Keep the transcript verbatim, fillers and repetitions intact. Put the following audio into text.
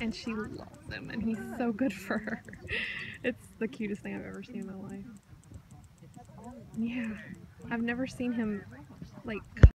and she loves him, and he's so good for her. It's the cutest thing I've ever seen in my life. Yeah, I've never seen him like